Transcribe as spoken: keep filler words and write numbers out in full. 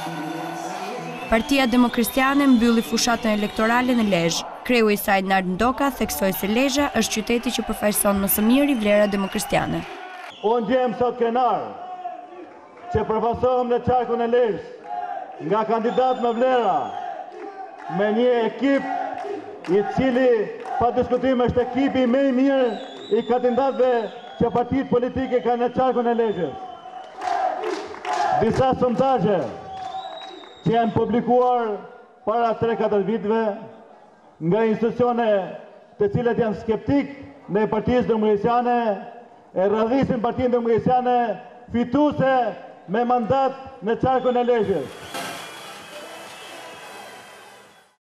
Partia Demokristiane mbylli fushatën elektorale në Lezhë. Kreu i saj Nart Ndoka theksoi se Lezhë është qyteti që përfaqëson më së miri vlera demokristiane. Unë gjem sot krenar që përfasohem në qarkun e Lezhës nga kandidat me vlera, me një ekip i cili pa diskutim është ekipi më i mirë i kandidatëve që partitë politike kanë në qarkun e Lezhës. Disa sondazhe që janë publikuar para tre katër viteve nga institucione të cilat janë skeptik në Partisë Demokratike e radhisin Partinë Demokratike fituese me mandat në qarkun e Lezhës.